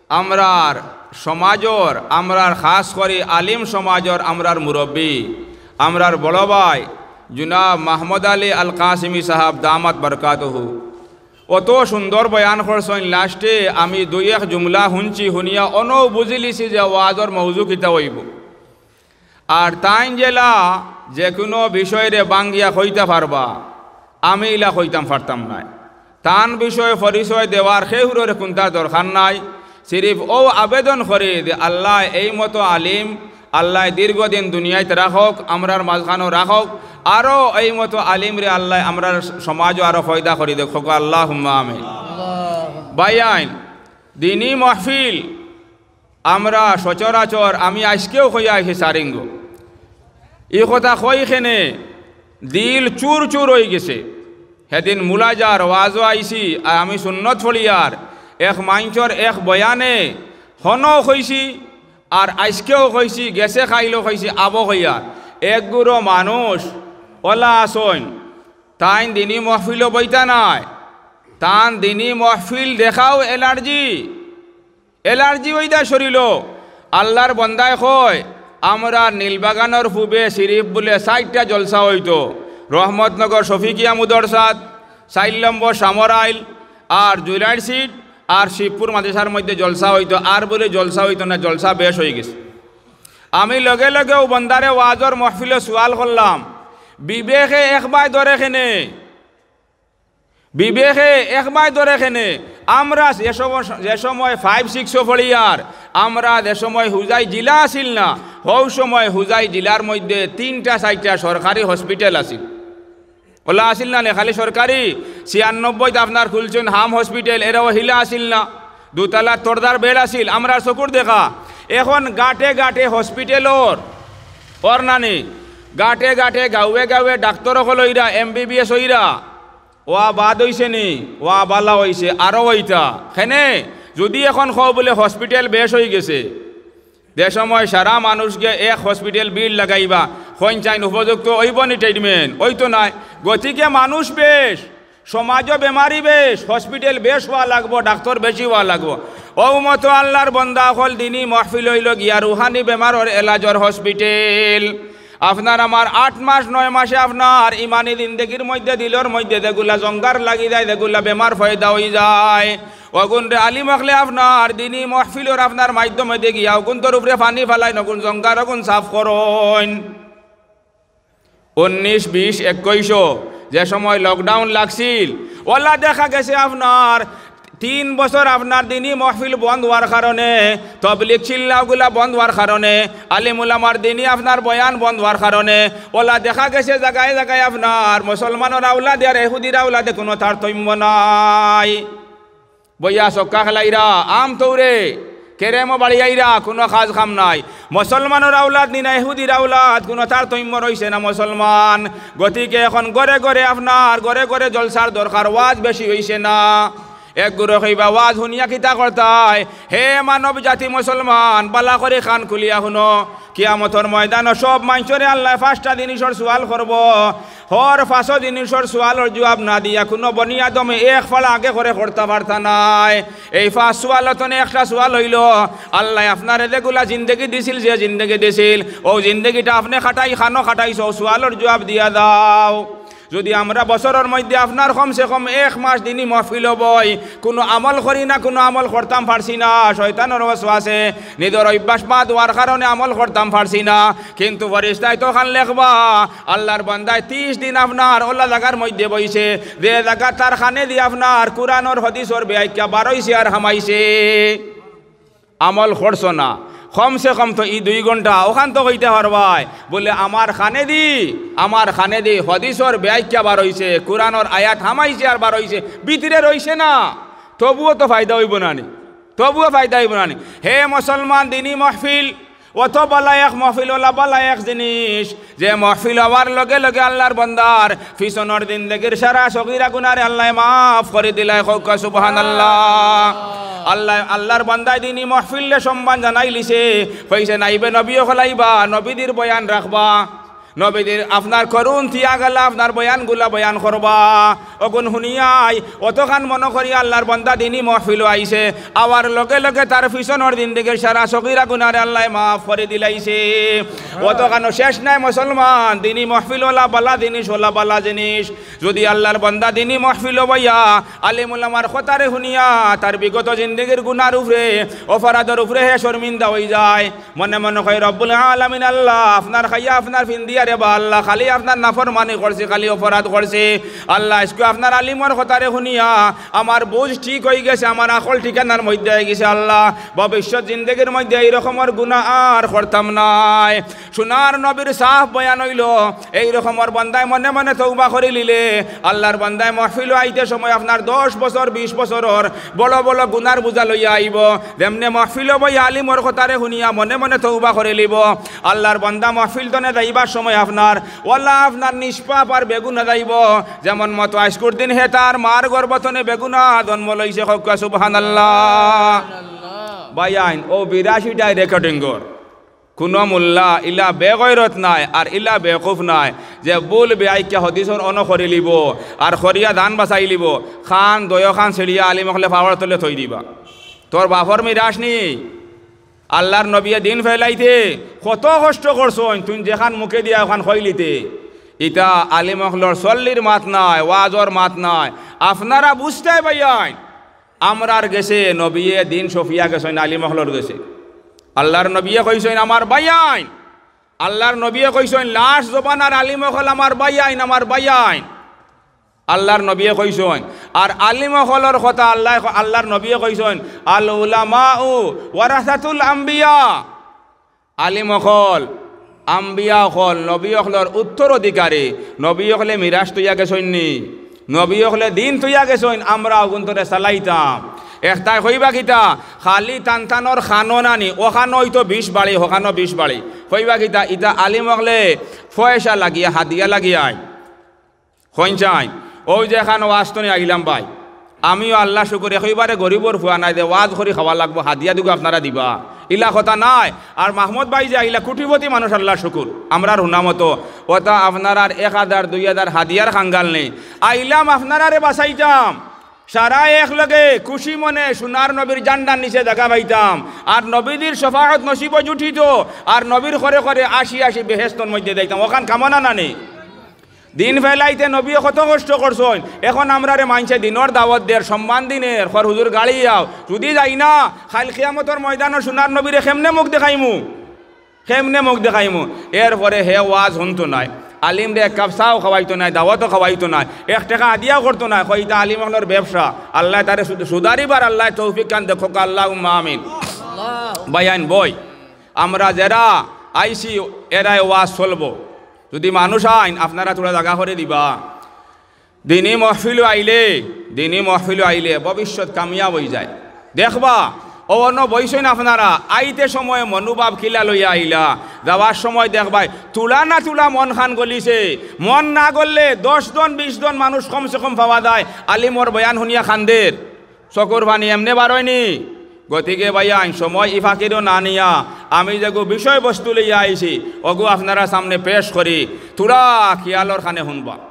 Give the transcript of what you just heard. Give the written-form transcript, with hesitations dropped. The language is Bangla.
আমরার সমাজর আমরার খাস করে আলিম সমাজর আমরার মুরব্বী আমরার বড় ভাই জুনাব মাহমুদ আলী আল কাসিমি সাহাব দামাত বরকাতহু অত সুন্দর বয়ান করছেন। লাস্টে আমি দুই এক জুমলা শুনছি, শুনিয়া অনও বুঝিলিছি যে ওয়াজর মৌজু কিতা হইব। আর তাইন জেলা যে কোনো বিষয়ে বাঙ্গিয়া কইতে পারবা, আমি ইলা কইতাম পারতাম নাই। তান বিষয়ে পরিচয় দেওয়ার সেহুরের কোনটার দরকার নাই। সিরিফ ও আবেদন করে যে আল্লাহ এই মতো আলিম আল্লাহ দীর্ঘদিন দুনিয়ায় রাখক, আমরার মাঝখানও রাখক, আরও এই মতো আলিম রে আল্লাহ আমরার সমাজও আরও ফয়দা করে দেখো আল্লাহুম্মা আমিন। বাইআইন দিনী মাহফিল আমরা সচরাচর আমি আজকেও কইয়া আইছি সারিঙ্গ এই কথা কইখানে দিল চুর চুর হয়ে গেছে। সেদিন মুলাজার ওয়াজও আইসি আর আমি সুন্নত ফলিয়ার এক মাইঞ্চর এক বয়ানে হনও কইছি আর আজকেও কইছি, গেছে খাইলেও কইছি, আবো কইয়ার একগুড়ো মানুষ ওলা আসন তাইন দিনী মহফিলও বইতা নাই, তান দিনী মহফিল দেখাও এলার্জি হইতা শরীল। আল্লাহর বন্দায় কয় আমরা নীলবাগানোর পূবে সিরিফ বলে 4টা জলসা হইতো, রহমতনগর শফিকিয়া মুদরসাদ, 4 নম্বর সামরাইল আর জুইলাইট সিট আর শিবপুর মাদ্রাসার মধ্যে জলসা হইতো। আর বলে জলসা হইতো না, জলসা বেশ হয়ে গেছে। আমি লগে লগেও বন্দারে ওয়াজর মহফিলে সুয়াল করলাম, বিবেকে একবাই ধরে খেনে, বিবেকে একবাই ধরে খেনে আমরা যে সময় 5-6 ফড়িয়ার আমরা যে সময় হুজাই জেলা আসিল না, হৌ সময় হুজাই জেলার মধ্যে 3টা-4টা সরকারি হসপিটাল আছিল। ওলা আসিল না নে খালি সরকারি, 96 আপনার খুলছেন হাম হসপিটাল, এরাও হিলা আসিল না, 2তলা তোরদার বেড আসিল আমরা চকুর দেখা। এখন গাঁটে গাঁটে হসপিটালর ওর নানি গাঁটে গাঁটে গাঁৱে গাঁৱে ডাক্তর হইরা MBBS হইরা ওয়া বাদ হইছে নি, ওয়া বালা হইছে আরও হইতা খেনে যদি এখন খাও বলে হসপিটাল বেশ হয়ে গেছে। যে সময় সারা মানুষকে এক হসপিটাল বিল লাগাইবা হইন চাইন উপযুক্ত হইব নি ট্রিটমেন্ট হইতো নাই। গতিকে মানুষ বেশ, সমাজও বেমারি বেশ, হসপিটাল বেশ হওয়া লাগবো, ডাক্তার বেশি হওয়া লাগবো। ও মতো আল্লাহর বন্দা হল দিনী মহফিল হইল গিয়া রুহানি বেমারর এলাজর হসপিটাল। আপনার আমার 8 মাস 9 মাসে আপনার ইমানি জিন্দেগির মধ্যে দিলর মধ্যে যেগুলা জঙ্গার লাগি যায়, যেগুলা বেমার ফয়দা হয়ে যায়, অগুন রে আলিম আখলে আপনার দিনী মহফিলর আপনার মাধ্যমে দেখিয়া অগুন্তর উপরে পানি ফেলাই নগুন জঙ্গার অগুন সাফ করন। 19, 20, 21 যে সময় লকডাউন লাগছিল, ওলা দেখা গেছে আপনার 3 বছর আপনার দিনী মহফিল বন্ধ হওয়ার কারণে, তবলিগ চিল্লাগুলা বন্ধ হওয়ার কারণে, আলিম উলামার দিনী আপনার বয়ান বন্ধ হওয়ার কারণে ওলা দেখা গেছে জায়গায় জায়গায় আপনার মুসলমানের আউলাদ আর ইহুদির আউলাদে কোনো তারতম্য নাই। বইয়া চক্কা খেলাইরা আম তৌরে কেরেমো বাড়িয়াইরা কোনো কাজ কাম নাই। মুসলমানের আউলাদ নিনা ইহুদির আউলাদ কোনো তারতম্য রইছে না মুসলমান। গতিকে এখন ঘরে ঘরে আপনার ঘরে ঘরে জলসার দরকার, ওয়াজ বেশি হইছে না। এক গুরু কইবা ওয়াজ শুনিয়া কিতা করতায়, হে মানব জাতি মুসলমান বালা করে খান খুলিয়া শুনো, কিয়ামতর ময়দান সব মানুষরে আল্লাহ 5টা জিনিসের সওয়াল করব। হর 5 জিনিসের সওয়ালের জবাব না দিয়া কোনো বনি আদমে এক ফালা আগে করে করতে পারতা নাই। এই 5 সওয়ালতনে একটা সওয়াল হইল, আল্লাহ আপনার যেগুলা জিন্দগি দিছিল, যে জিন্দগি দিছিল ও জিন্দগিটা আপনি খাটাই খানো খাটাইছো, সওয়ালের জবাব দিয়া দাও। যদি আমরা বছরের মধ্যে আপনার কমসে কম 1 মাস দিনই মহফিল বই কোনো আমল করি না, কোনো আমল করতাম পারছি না, শয়তানের ওয়াসওয়াসে নিজের অভ্যাস বাদ হওয়ার কারণে আমল করতাম পারছি না। কিন্তু ফেরেশতায় তো খান লেখবা আল্লাহর বান্দায় 30 দিন আপনার ওলা জায়গার মধ্যে বইছে, যে জায়গা তার খানে দিয়ে আপনার কুরআনের হাদিসের ব্যাখ্যা বারইছে আর হামাইছে, আমল করছো না। কমসে কম তো 2 ঘন্টা ওখান তো হইতে পারবাই বলে আমার খানে দি হদিসর ব্যাখ্যা বার হইছে, কুরআনের আয়াত হামাইছে আর বার হইছে, ভিতরে রইছে না, তবুও তো ফায়দা হইব না নি, তবুও ফায়দা হইব না নি। হে মুসলমান দিনী মহফিল অত বালা এক মহফিল ওলা বালা এক জিনিস, যে মহফিল হওয়ার লগে লগে আল্লাহর বন্দার পিছনের জিন্দেগির সারা সগীরা গুনারে আল্লাহ মাফ করে দিলাই। সুবহানাল্লাহ। আল্লাহর বান্দায় দিনী মহফিলে সম্মান জানাই লিছে, কইছে নাইবে নবীও খলাইবা, নবীদের বয়ান রাখবা, নবীদের আপনার করুন থিয়া গেলা আপনার বয়ানগুলা বয়ান করবা অগুন শুনিয়াই অতখান মনে করি আল্লাহর বন্দা দিনই মহফিল আইছে আবার লগে লগে তার পিছনের দিন থেকে সারা সগীরা গুনারে আল্লাহ মাফ করে দিলাইছে অতখান শেষ নাই মুসলমান দিনই মহফিল ওলা বালা জিনিস ওলা বালা জিনিস যদি আল্লাহর বন্দা দিনই মহফিল বইয়া আলিম উলামার কথারে শুনিয়া তার বিগত জিন্দেগির গুনার উপরে অপরাধের উপরে হে শর্মিন্দা হয়ে যায় মনে মনে কয় রব্বুল আলামিন আল্লাহ আপনার খাইয়া আপনার ফিন্দিয়া রে বা আল্লাহ খালি আপনার নাফরমানি করছে খালি অপরাধ করছে আল্লাহ আজকে আপনার আলিমর কথারে শুনিয়া আমার বুঝ ঠিক হয়ে গেছে আমার আকল ঠিকানার মধ্যে হয়ে গেছে আল্লাহ ভবিষ্যৎ জিন্দেগির মধ্যে এই রকমের গুনাহ আর করতাম নাই সোনার নবীর সাফ বয়ান হইল এই রকমের বান্দায় মনে মনে তওবা করে লিলে আল্লাহর বান্দায় মাহফিল আইতে সময় আপনার 10 বছর 20 বছরের বড় বড় গুনার বোঝা লইয়া আইব যেমনে মাহফিল বই আলিমর কথারে শুনিয়া মনে মনে তওবা করে লিব আল্লাহর বান্দা মাহফিল তনে যাইবার সময় আপনার ওয়াল্লাহ আপনার নিষ্পাপ আর বেগুনা যাইব যেমন মতো আজকুর দিন হে তার মার গর্ভতনে বেগুনা জন্ম লইছে হক্কা সুবহানাল্লাহ বায়াইন ও 82টাই রেকর্ডিংর কোনো মোল্লা ইলা বেগৈরত নাই আর ইলা বেকুফ নাই যে বুল বেআইকে হদিসর অন করে লিব আর খরিয়া ধান বাঁচাই লিব খান দয় খান ছেড়িয়া আলিম হলে পাওয়ার তলে থই দিবা তোর বাপর মিরাস নি আল্লাহর নবিয়ে দিন ফেলাইতে কত কষ্ট করছন তুই যেখান মুখে দিয়া ওখান খইলিতে ইটা আলিম হলর চল্লির মাত নাই ওয়াজর মাত নাই আপনারা বুঝতে পাইয়ান আমরার গেছে নবিয়ে দিন সফিয়া গেছেন আলিম হলর গেছে আল্লাহর নবিয়ে কইছেন আমার বাইয়াইন আল্লাহর নবিয়ে কইছেন লাশ জবানার আলিম হল আমার বাইয়াইন আমার বাইয়াইন আল্লাহর নবিয়ে কইছেন আর আলিম হলর কথা আল্লাহর নবিয়ে কইছেন আল উলামাউ ওয়ারাসাতুল আম্বিয়া আলিম হল আম্বিয়া হল নবী হলর উত্তরাধিকারী নবী হলে মিরাজ তুইয়া গেছেন নি নবী হলে দিন তুইয়া গেছেন আমরা অগুন্তরে চালাইতাম একটাই হইবা কিতা খালি টানটানোর খানো নানি ওখানো হইতো 20 বাড়ি ওখানো 20 বাড়ি হইবা কিতা ইটা আলিম হলে পয়সা লাগিয়া হাদিয়া লাগিয়াই হইন চাই ওই যে এখান ওয়াজ তো আইলাম ভাই আমিও আল্লাহ শুকুর একেবারে গরিবর ফুয়া নাই দে ওয়াজ করি খাওয়া লাগবো হাদিয়া দিগো আপনারা দিবা ইলা কথা নাই আর মাহমুদ ভাই যে আইলা কোটিপতি মানুষ আল্লাহ শুকুর আমরার হুনামতো ওটা আপনার 1000 2000 হাদিয়ার খাঙ্গাল নেই আইলাম আপনারারে বাঁচাইতাম সারা এক লগে খুশি মনে সোনার নবীর জান্ডার নিচে দেখা পাইতাম আর নবীদের শফাআত নসিব জুঠিত আর নবীর করে করে আসি বেহেশতর মধ্যে দেখতাম ওখান কামনা না নেই দিন ফেলাইতে নবী কত কষ্ট করছেন এখন আমরারে মানছে দিনের দাওয়াত দের সম্মান দিনের খর হুজুর গাড়ি যাও যদি যাই না খাল কিয়ামতর ময়দানের সোনার নবীরে কেমনে মুখ দেখাইমু এরপরে হে ওয়াজ শুনতো নাই আলিম রে এক কাপ চাও খাওয়াইতো নাই দাওয়াতও খাওয়াইতো নাই 1 টাকা আদিয়াও করতো না কইতা আলিম হলোর ব্যবসা আল্লাহ তারে সুদারিবার আল্লাহ তৌফিক কান দেখো আল্লাহুম্মা আমিন বায়ান বই আমরা যারা আইসি এরাই ওয়াজ চলবো যদি মানুষ আইন আপনারা তোরা জায়গা করে দিবা দিনী মহফিল আইলে ভবিষ্যৎ কামিয়াব হয়ে যায় দেখবা অন্য বইছেন আপনারা আইতে সময় মনোভাব খিলা লইয়া আইলা যাওয়ার সময় দেখবাই তুলা না তুলা মন খান গলিছে মন না গললে 10 জন 20 জন মানুষ কমসে কম পাওয়া যায় আলিমর বয়ান শুনিয়া খান্দের চকুর পানি এমনি বারোয়নি গতিকে ভাইয়া সময় ইফাকিরও না নিয়া আমি যেগু বিষয়বস্তু লইয়া আইছি ওগু আপনারা সামনে পেশ করি তুরা খেয়ালর খানে শুনবা